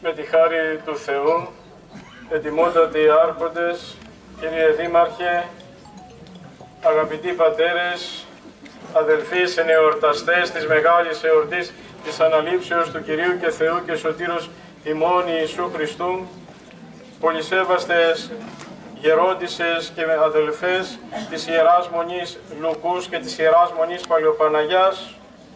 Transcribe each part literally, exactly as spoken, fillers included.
Με τη χάρη του Θεού, ετοιμότατοι άρχοντες, κύριε Δήμαρχε, αγαπητοί πατέρες, αδελφοί συνεορταστές της μεγάλης εορτής της Αναλήψεως του Κυρίου και Θεού και Σωτήρος ημών Ιησού Χριστού, πολυσέβαστες γερόντισσες και αδελφές της Ιεράς Μονής Λουκούς και της Ιεράς Μονής Παλαιοπαναγιάς,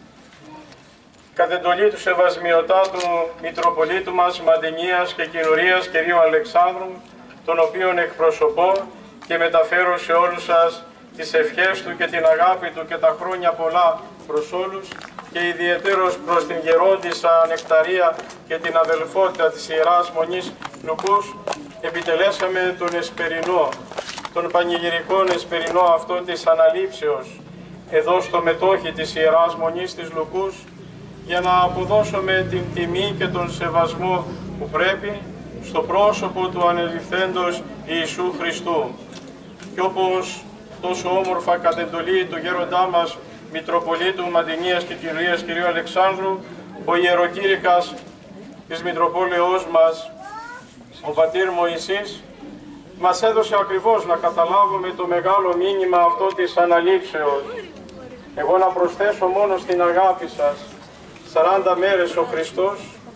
κατ' εντολή του Σεβασμιωτάτου Μητροπολίτου μας Μαντινίας και Κοινουρίας κυρίου Αλεξάνδρου, τον οποίον εκπροσωπώ και μεταφέρω σε όλους σας τις ευχές του και την αγάπη του και τα χρόνια πολλά προς όλους και ιδιαιτέρως προς την γερόντισσα Νεκταρία και την αδελφότητα της Ιεράς Μονής Λουκούς, επιτελέσαμε τον εσπερινό, τον πανηγυρικό εσπερινό αυτό της Αναλήψεως, εδώ στο μετόχι της Ιεράς Μονής της Λουκούς, για να αποδώσουμε την τιμή και τον σεβασμό που πρέπει στο πρόσωπο του ανελιφθέντος Ιησού Χριστού. Και όπως τόσο όμορφα κατ' εντολή του γέροντά μας Μητροπολίτου Μαντινίας και Κοινουρίας κυρίου Αλεξάνδρου, ο ιεροκήρυκας της Μητροπόλεως μας, ο πατήρ Μωυσής, μας έδωσε ακριβώς να καταλάβουμε το μεγάλο μήνυμα αυτό της Αναλήψεως. Εγώ να προσθέσω μόνο στην αγάπη σας, σαράντα μέρες ο Χριστός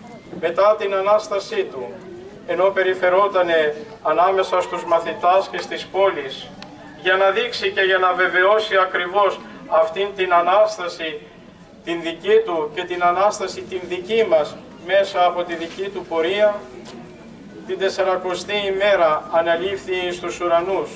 μετά την Ανάστασή Του, ενώ περιφερότανε ανάμεσα στους μαθητάς και στις πόλεις, για να δείξει και για να βεβαιώσει ακριβώς αυτήν την Ανάσταση, την δική Του και την Ανάσταση την δική μας μέσα από τη δική Του πορεία, την τεσσαρακοστή ημέρα αναλήφθη στους ουρανούς,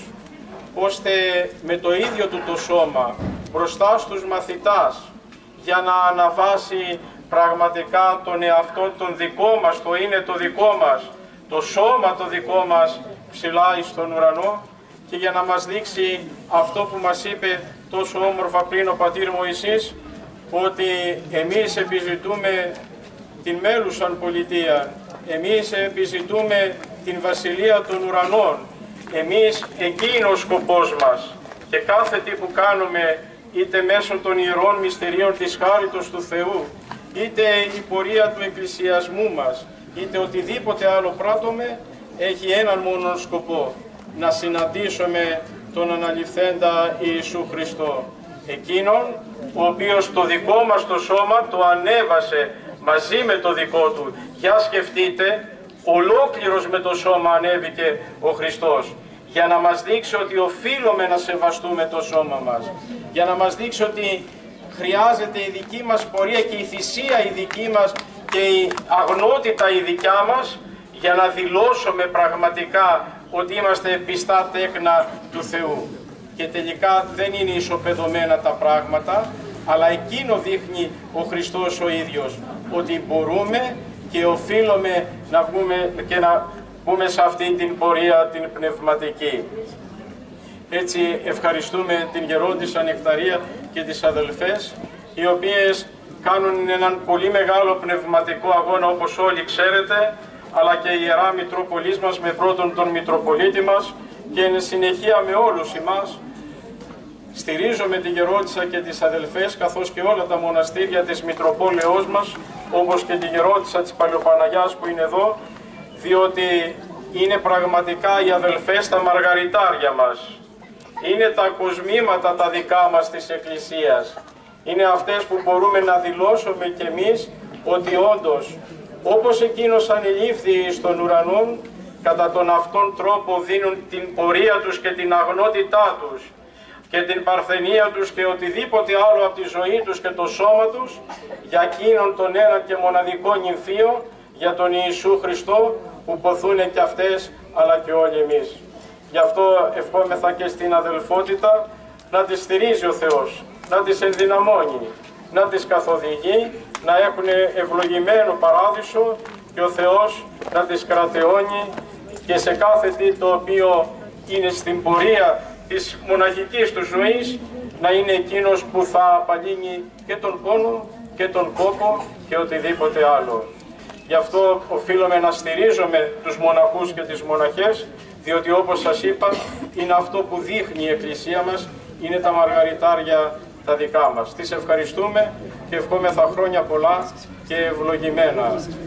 ώστε με το ίδιο Του το σώμα μπροστά στους μαθητάς, για να αναβάσει πραγματικά τον εαυτό τον δικό μας, το είναι το δικό μας, το σώμα το δικό μας ψηλά εις τον ουρανό, και για να μας δείξει αυτό που μας είπε τόσο όμορφα πριν ο πατήρ Μωυσής, ότι εμείς επιζητούμε την μέλουσαν πολιτεία, εμείς επιζητούμε την βασιλεία των ουρανών, εμείς εκεί είναι ο σκοπός μας, και κάθε τι που κάνουμε, είτε μέσω των ιερών μυστηρίων της χάριτος του Θεού, είτε η πορεία του εκκλησιασμού μας, είτε οτιδήποτε άλλο πράττουμε, έχει έναν μόνο σκοπό, να συναντήσουμε τον αναληφθέντα Ιησού Χριστό, εκείνον ο οποίος το δικό μας το σώμα το ανέβασε μαζί με το δικό Του. Για σκεφτείτε, ολόκληρος με το σώμα ανέβηκε ο Χριστός, για να μας δείξει ότι οφείλουμε να σεβαστούμε το σώμα μας, για να μας δείξει ότι χρειάζεται η δική μας πορεία και η θυσία η δική μας και η αγνότητα η δικιά μας, για να δηλώσουμε πραγματικά ότι είμαστε πιστά τέκνα του Θεού. Και τελικά δεν είναι ισοπεδωμένα τα πράγματα, αλλά εκείνο δείχνει ο Χριστός ο ίδιος, ότι μπορούμε και οφείλουμε να βγούμε και να μπούμε σε αυτή την πορεία την πνευματική. Έτσι ευχαριστούμε την γερόντισσα Νεκταρία και τις αδελφές, οι οποίες κάνουν έναν πολύ μεγάλο πνευματικό αγώνα, όπως όλοι ξέρετε, αλλά και η Ιερά Μητρόπολής μας με πρώτον τον Μητροπολίτη μας, και εν συνεχεία με όλους εμάς. Στηρίζομαι τη γερόντισσα και τις αδελφές, καθώς και όλα τα μοναστήρια της Μητροπόλεως μας, όπως και τη γερόντισσα της Παλαιοπαναγιάς που είναι εδώ, διότι είναι πραγματικά οι αδελφές τα μαργαριτάρια μας. Είναι τα κοσμήματα τα δικά μας της Εκκλησίας. Είναι αυτές που μπορούμε να δηλώσουμε κι εμείς ότι όντως, όπως εκείνος ανελήφθη στον ουρανό, κατά τον αυτόν τρόπο δίνουν την πορεία τους και την αγνότητά τους και την παρθενία τους και οτιδήποτε άλλο από τη ζωή τους και το σώμα τους για εκείνον τον ένα και μοναδικό νυμφίο, για τον Ιησού Χριστό, που ποθούν και αυτές αλλά και όλοι εμείς. Γι' αυτό ευχόμεθα και στην αδελφότητα να τις στηρίζει ο Θεός, να τις ενδυναμώνει, να τις καθοδηγεί, να έχουν ευλογημένο παράδεισο και ο Θεός να τις κρατεώνει και σε κάθε τι το οποίο είναι στην πορεία της μοναχικής του ζωής, να είναι εκείνος που θα απαλύνει και τον πόνο και τον κόπο και οτιδήποτε άλλο. Γι' αυτό οφείλουμε να στηρίζουμε τους μοναχούς και τις μοναχές, διότι όπως σας είπα, είναι αυτό που δείχνει η Εκκλησία μας, είναι τα μαργαριτάρια τα δικά μας. Τις ευχαριστούμε και ευχόμεθα χρόνια πολλά και ευλογημένα.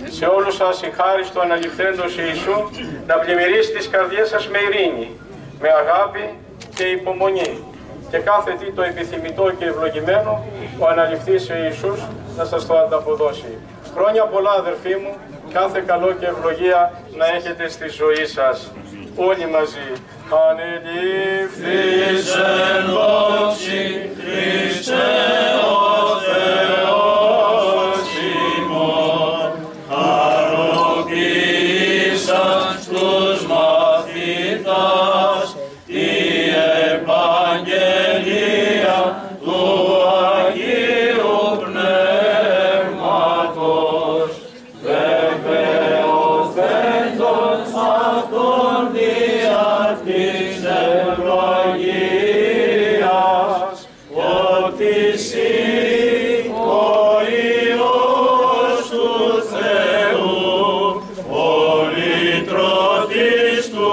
σε όλους σας η χάρη του αναληφθέντος Ιησού να πλημμυρίσει τις καρδιές σας με ειρήνη, με αγάπη και υπομονή. Και κάθε τι το επιθυμητό και ευλογημένο, ο αναληφθής Ιησούς να σας το ανταποδώσει. Χρόνια πολλά, αδερφοί μου, κάθε καλό και ευλογία να έχετε στη ζωή σας. Όλοι μαζί. Ανελήφθης εν δόξη Χριστέ ο Θεός ημών, χαροποίησαν στους μαθητάς τη επαγγελία του Αγίου Πνεύματος, βεβαιωθέντος αυτόν δια της ευλογίας, ότι εσύ ο Υιός του Θεού, ο λυτρωτής του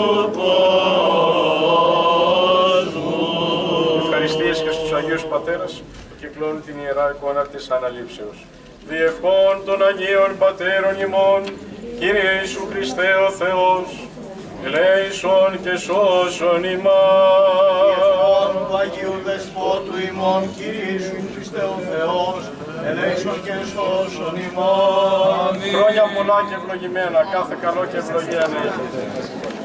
κόσμου. Ευχαριστίες και στους Αγίους Πατέρας που κυκλώνουν την Ιερά εικόνα της Αναλήψεως. Διευχών των Αγίων Πατέρων ημών, Κύριε Ιησού Χριστέ ο Θεός, ελέησον και σώσον ημάς. Διευχών του Αγίου Δεσπότου ημών, Κύριε Ιησού Χριστέ ο Θεός, ελέησον και σώσον ημάς. Χρόνια πολλά και ευλογημένα, κάθε καλό και ευλογία να έχετε.